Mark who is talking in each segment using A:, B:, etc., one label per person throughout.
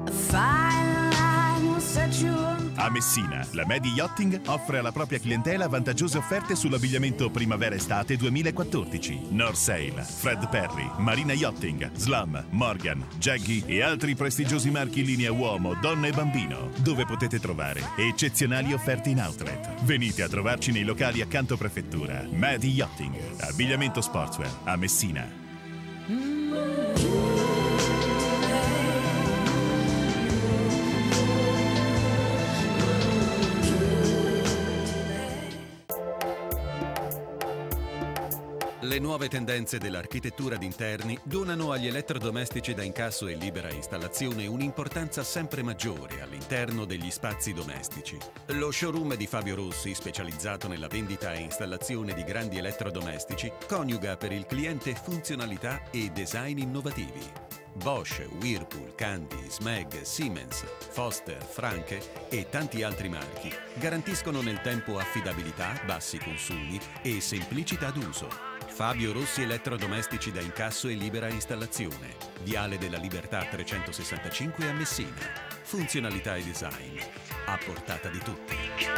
A: A Messina, la Medi Yachting offre alla propria clientela vantaggiose offerte sull'abbigliamento primavera-estate 2014. North Sail, Fred Perry, Marina Yachting, Slam, Morgan, Jaggy e altri prestigiosi marchi in linea uomo, donna e bambino, dove potete trovare eccezionali offerte in outlet. Venite a trovarci nei locali accanto prefettura. Medi Yachting, abbigliamento sportswear a Messina.
B: Le nuove tendenze dell'architettura d'interni donano agli elettrodomestici da incasso e libera installazione un'importanza sempre maggiore all'interno degli spazi domestici. Lo showroom di Fabio Rossi, specializzato nella vendita e installazione di grandi elettrodomestici, coniuga per il cliente funzionalità e design innovativi. Bosch, Whirlpool, Candy, Smeg, Siemens, Foster, Franke e tanti altri marchi garantiscono nel tempo affidabilità, bassi consumi e semplicità d'uso. Fabio Rossi Elettrodomestici da incasso e libera installazione. Viale della Libertà 365 a Messina. Funzionalità e design a portata di tutti.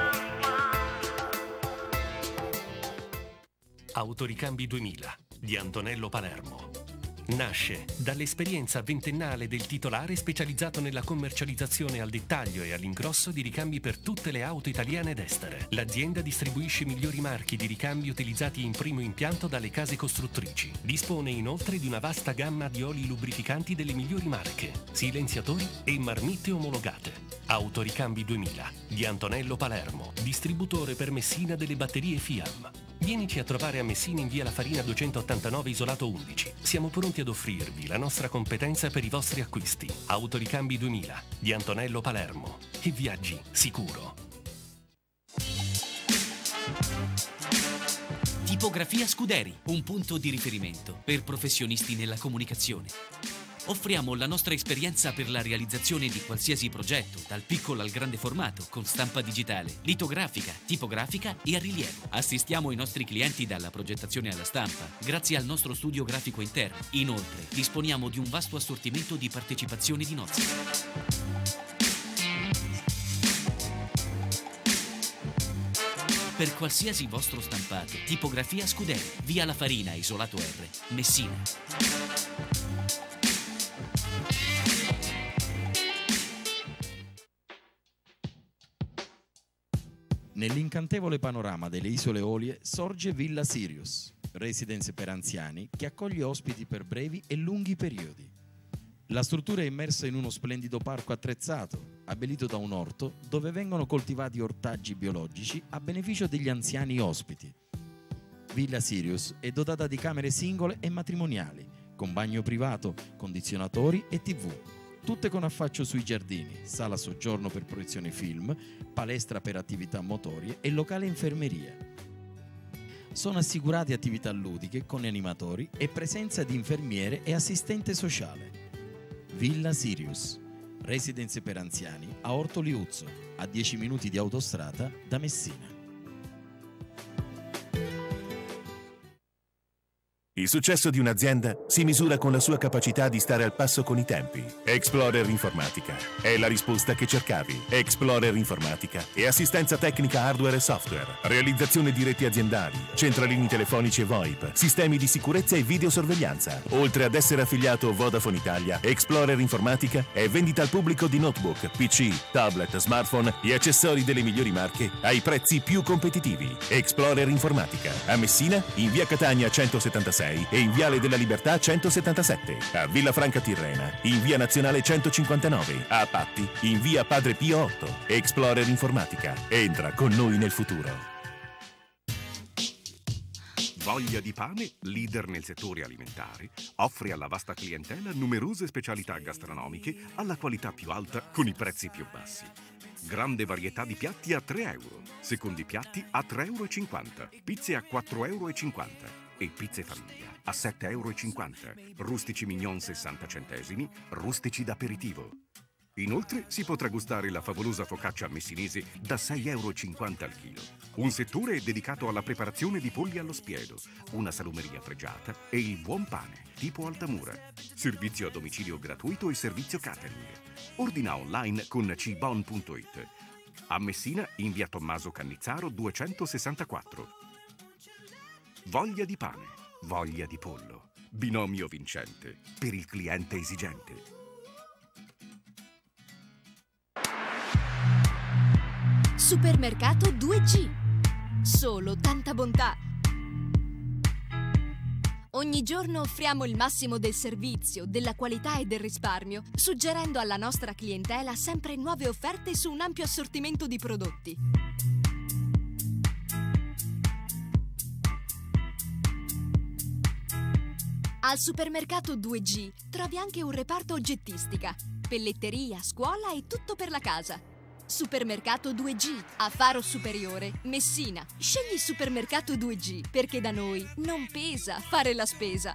C: Autoricambi 2000 di Antonello Palermo. Nasce dall'esperienza ventennale del titolare specializzato nella commercializzazione al dettaglio e all'ingrosso di ricambi per tutte le auto italiane ed estere. L'azienda distribuisce i migliori marchi di ricambi utilizzati in primo impianto dalle case costruttrici. Dispone inoltre di una vasta gamma di oli lubrificanti delle migliori marche, silenziatori e marmitte omologate. Autoricambi 2000 di Antonello Palermo, distributore per Messina delle batterie FIAM. Vienici a trovare a Messina in via La Farina 289 isolato 11. Siamo pronti ad offrirvi la nostra competenza per i vostri acquisti. Autoricambi 2000 di Antonello Palermo. E viaggi sicuro.
D: Tipografia Scuderi, un punto di riferimento per professionisti nella comunicazione. Offriamo la nostra esperienza per la realizzazione di qualsiasi progetto, dal piccolo al grande formato, con stampa digitale, litografica, tipografica e a rilievo. Assistiamo i nostri clienti dalla progettazione alla stampa, grazie al nostro studio grafico interno. Inoltre, disponiamo di un vasto assortimento di partecipazioni di nozze. Per qualsiasi vostro stampato, Tipografia Scuderi, via La Farina, isolato R, Messina.
E: Nell'incantevole panorama delle isole Eolie sorge Villa Sirius, residence per anziani che accoglie ospiti per brevi e lunghi periodi. La struttura è immersa in uno splendido parco attrezzato, abbellito da un orto dove vengono coltivati ortaggi biologici a beneficio degli anziani ospiti. Villa Sirius è dotata di camere singole e matrimoniali, con bagno privato, condizionatori e TV. Tutte con affaccio sui giardini, sala soggiorno per proiezione film, palestra per attività motorie e locale infermeria. Sono assicurate attività ludiche con animatori e presenza di infermiere e assistente sociale. Villa Sirius, residenze per anziani a Orto Liuzzo, a 10 minuti di autostrada da Messina.
A: Il successo di un'azienda si misura con la sua capacità di stare al passo con i tempi. Explorer Informatica è la risposta che cercavi. Explorer Informatica e assistenza tecnica hardware e software, realizzazione di reti aziendali, centralini telefonici e VoIP, sistemi di sicurezza e videosorveglianza. Oltre ad essere affiliato Vodafone Italia, Explorer Informatica è vendita al pubblico di notebook, PC, tablet, smartphone e accessori delle migliori marche ai prezzi più competitivi. Explorer Informatica a Messina in via Catania 176 e in Viale della Libertà 177, a Villafranca Tirrena, in via Nazionale 159, a Patti, in via Padre Pio 8. Explorer Informatica. Entra con noi nel futuro.
F: Voglia di pane, leader nel settore alimentare, offre alla vasta clientela numerose specialità gastronomiche alla qualità più alta con i prezzi più bassi. Grande varietà di piatti a 3 euro, secondi piatti a 3,50 euro, pizze a 4,50 euro. E pizze famiglia a 7,50 euro, rustici mignon 60 centesimi, rustici d'aperitivo. Inoltre si potrà gustare la favolosa focaccia messinese da 6,50 € al chilo. Un settore dedicato alla preparazione di polli allo spiedo, una salumeria pregiata e il buon pane, tipo Altamura. Servizio a domicilio gratuito e servizio catering. Ordina online con cibon.it. A Messina in via Tommaso Cannizzaro 264. Voglia di pane, voglia di pollo. Binomio vincente per il cliente esigente.
G: Supermercato 2G. Solo tanta bontà. Ogni giorno offriamo il massimo del servizio, della qualità e del risparmio, suggerendo alla nostra clientela sempre nuove offerte su un ampio assortimento di prodotti. Al Supermercato 2G trovi anche un reparto oggettistica, pelletteria, scuola e tutto per la casa. Supermercato 2G, a Faro Superiore, Messina. Scegli Supermercato 2G perché da noi non pesa fare la spesa.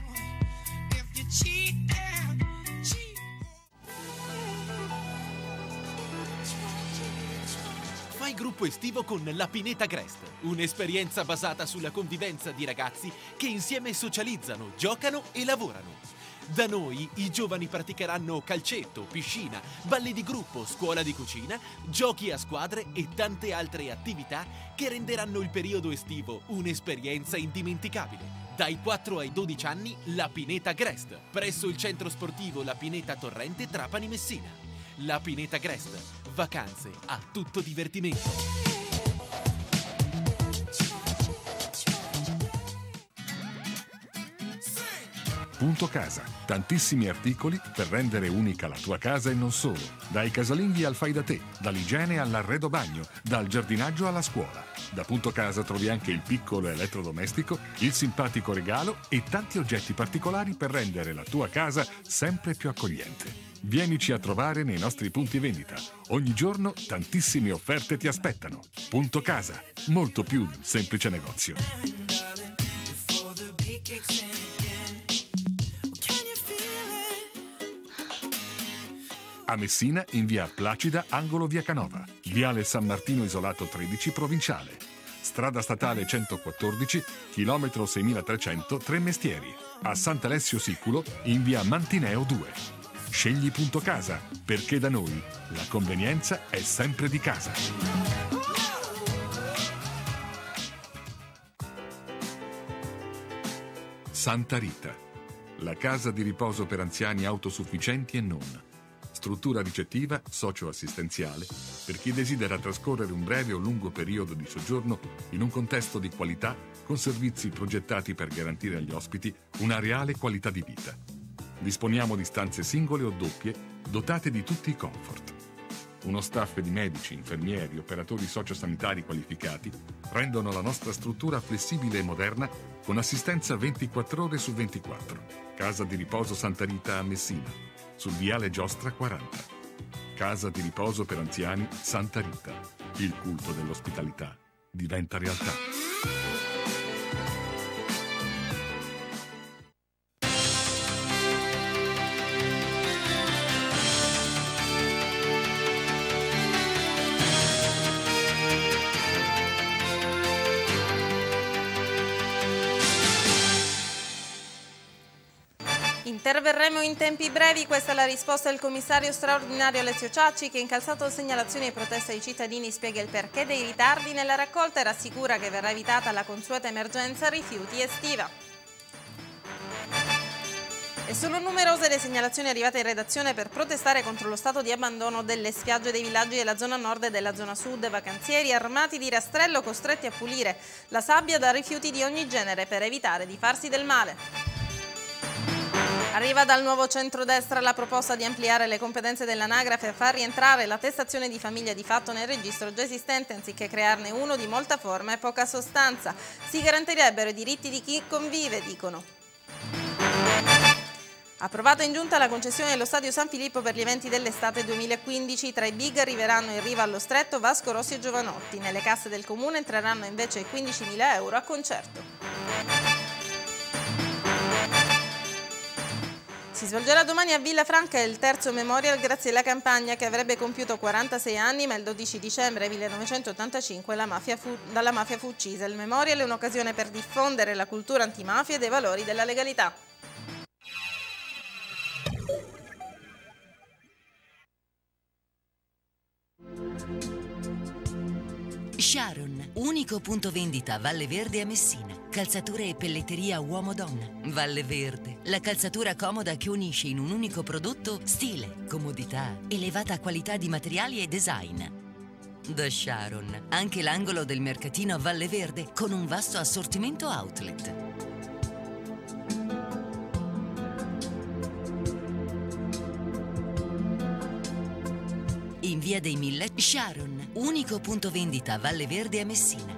H: Fai gruppo estivo con la Pineta Grest, un'esperienza basata sulla convivenza di ragazzi che insieme socializzano, giocano e lavorano. Da noi i giovani praticheranno calcetto, piscina, balli di gruppo, scuola di cucina, giochi a squadre e tante altre attività che renderanno il periodo estivo un'esperienza indimenticabile. Dai 4 ai 12 anni la Pineta Grest, presso il centro sportivo La Pineta Torrente Trapani Messina. La Pineta Grest, vacanze a tutto divertimento.
I: Punto Casa. Tantissimi articoli per rendere unica la tua casa e non solo. Dai casalinghi al fai da te, dall'igiene all'arredo bagno, dal giardinaggio alla scuola. Da Punto Casa trovi anche il piccolo elettrodomestico, il simpatico regalo e tanti oggetti particolari per rendere la tua casa sempre più accogliente. Vienici a trovare nei nostri punti vendita. Ogni giorno tantissime offerte ti aspettano. Punto Casa, molto più di un semplice negozio. A Messina in via Placida, angolo via Canova, viale San Martino Isolato 13 provinciale, strada statale 114, chilometro 6300 Tre Mestieri, a Sant'Alessio Siculo in via Mantineo 2. Scegli Punto Casa, perché da noi la convenienza è sempre di casa. Santa Rita, la casa di riposo per anziani autosufficienti e non. Struttura ricettiva, socio-assistenziale, per chi desidera trascorrere un breve o lungo periodo di soggiorno in un contesto di qualità, con servizi progettati per garantire agli ospiti una reale qualità di vita. Disponiamo di stanze singole o doppie, dotate di tutti i comfort. Uno staff di medici, infermieri, operatori sociosanitari qualificati rendono la nostra struttura flessibile e moderna con assistenza 24 ore su 24. Casa di riposo Santa Rita a Messina, sul viale Giostra 40. Casa di riposo per anziani Santa Rita. Il culto dell'ospitalità diventa realtà.
J: Interverremo in tempi brevi, questa è la risposta del commissario straordinario Alessio Ciacci, che, incalzato segnalazioni e proteste ai cittadini, spiega il perché dei ritardi nella raccolta e rassicura che verrà evitata la consueta emergenza rifiuti estiva. E sono numerose le segnalazioni arrivate in redazione per protestare contro lo stato di abbandono delle spiagge dei villaggi della zona nord e della zona sud, vacanzieri armati di rastrello costretti a pulire la sabbia da rifiuti di ogni genere per evitare di farsi del male. Arriva dal nuovo centrodestra la proposta di ampliare le competenze dell'anagrafe e far rientrare l'attestazione di famiglia di fatto nel registro già esistente, anziché crearne uno di molta forma e poca sostanza. Si garantirebbero i diritti di chi convive, dicono. Approvata in giunta la concessione dello Stadio San Filippo per gli eventi dell'estate 2015. Tra i big arriveranno in riva allo stretto Vasco Rossi e Giovanotti. Nelle casse del comune entreranno invece 15.000 euro a concerto. Si Si svolgerà domani a Villafranca il terzo Memorial Graziella Campagna, che avrebbe compiuto 46 anni, ma il 12 dicembre 1985 dalla mafia fu uccisa. Il Memorial è un'occasione per diffondere la cultura antimafia e dei valori della legalità.
K: Sharon, unico punto vendita Valle Verde a Messina. Calzature e pelletteria uomo-donna. Valle Verde, la calzatura comoda che unisce in un unico prodotto stile, comodità, elevata qualità di materiali e design. Da Sharon, anche l'angolo del mercatino a Valle Verde con un vasto assortimento outlet. In via dei Mille, Sharon, unico punto vendita Valle Verde a Messina.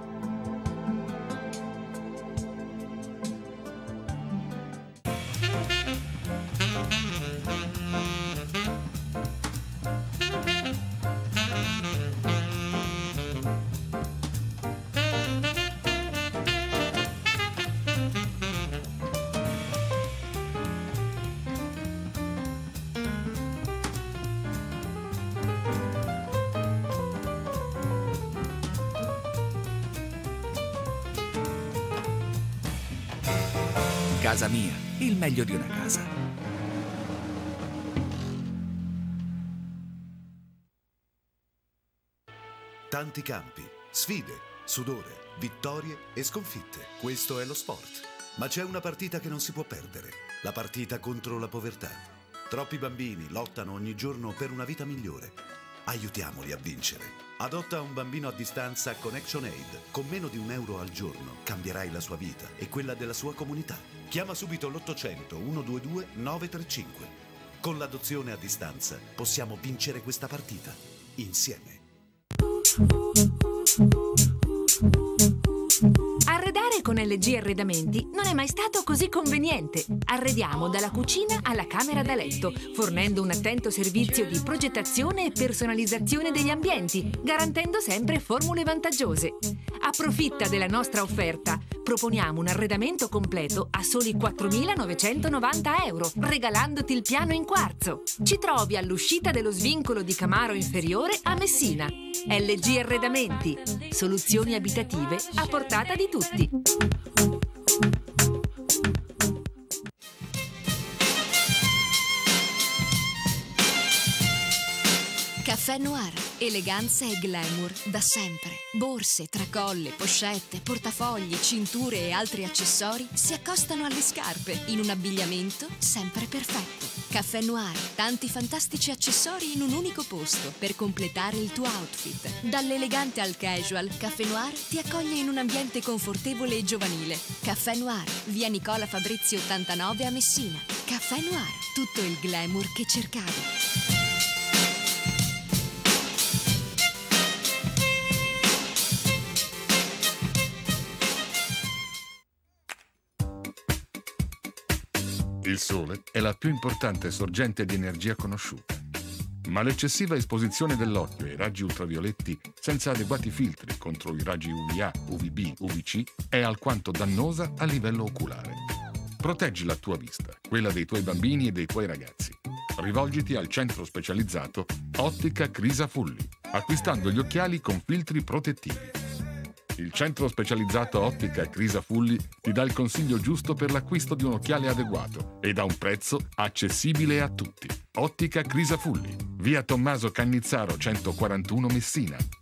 L: Casa mia, il meglio di una casa.
M: Tanti campi, sfide, sudore, vittorie e sconfitte. Questo è lo sport. Ma c'è una partita che non si può perdere. La partita contro la povertà. Troppi bambini lottano ogni giorno per una vita migliore. Aiutiamoli a vincere. Adotta un bambino a distanza con ActionAid. Con meno di €1 al giorno cambierai la sua vita e quella della sua comunità. Chiama subito l'800 122 935. Con l'adozione a distanza possiamo vincere questa partita insieme.
N: Arredare con LG Arredamenti non è mai stato così conveniente. Arrediamo dalla cucina alla camera da letto, fornendo un attento servizio di progettazione e personalizzazione degli ambienti, garantendo sempre formule vantaggiose. Approfitta della nostra offerta. Proponiamo un arredamento completo a soli €4.990, regalandoti il piano in quarzo. Ci trovi all'uscita dello svincolo di Camaro Inferiore a Messina. LG Arredamenti. Soluzioni abitative a portata di tutti.
G: Caffè Noir, eleganza e glamour da sempre. Borse, tracolle, pochette, portafogli, cinture e altri accessori si accostano alle scarpe in un abbigliamento sempre perfetto. Caffè Noir, tanti fantastici accessori in un unico posto per completare il tuo outfit. Dall'elegante al casual, Caffè Noir ti accoglie in un ambiente confortevole e giovanile. Caffè Noir, via Nicola Fabrizio 89 a Messina. Caffè Noir, tutto il glamour che cercavi.
I: Il sole è la più importante sorgente di energia conosciuta. Ma l'eccessiva esposizione dell'occhio ai raggi ultravioletti senza adeguati filtri contro i raggi UVA, UVB, UVC è alquanto dannosa a livello oculare. Proteggi la tua vista, quella dei tuoi bambini e dei tuoi ragazzi. Rivolgiti al centro specializzato Ottica Crisa Fulli, acquistando gli occhiali con filtri protettivi. Il centro specializzato Ottica Crisa Fulli ti dà il consiglio giusto per l'acquisto di un occhiale adeguato ed a un prezzo accessibile a tutti. Ottica Crisa Fulli, via Tommaso Cannizzaro 141 Messina,